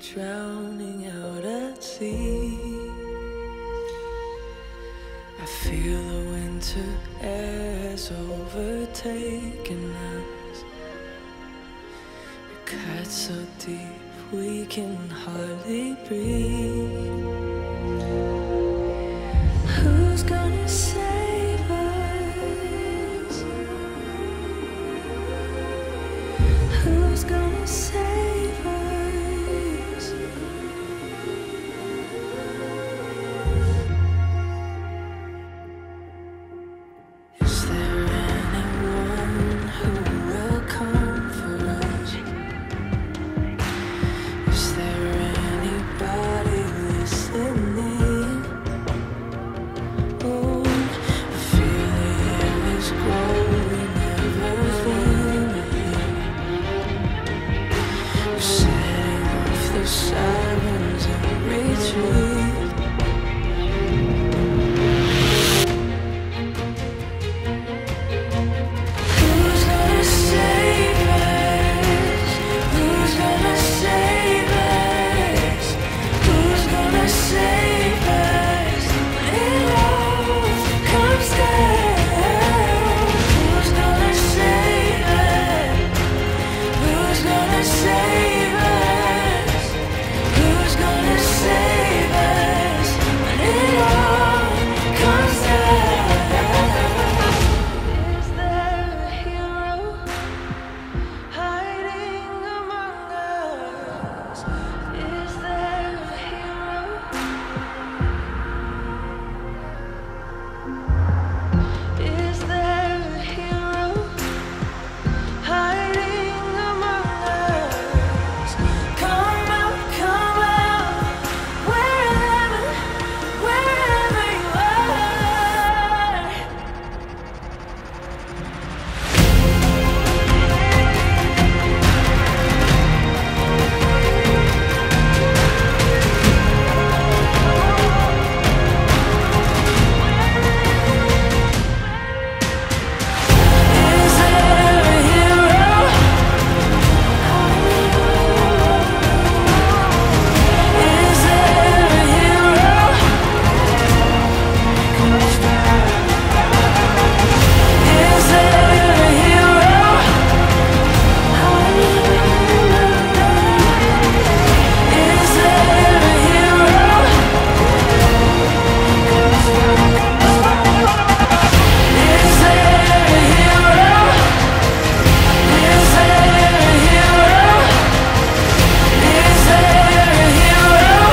drowning out at sea. I feel the winter air's overtaken us. It cuts so deep we can hardly breathe. Who's gonna save us? Who's gonna save us? Is there anyone who will come for us? Is there anybody listening? Oh, I feel the air is growing ever thinner. We're setting off the sirens and retreat. Who's gonna save us? Who's gonna save us? Who's gonna save us? It all comes down. Who's gonna save us? Who's gonna save us? Who's gonna save us? When it all comes down. Is there a hero hiding among us? Is there a hero? Is there a hero hiding among us? Come out, wherever you are. Is there a hero? Is there a hero? Is there a hero? Is there a hero? Is there a hero? Is there a hero? Is there a hero?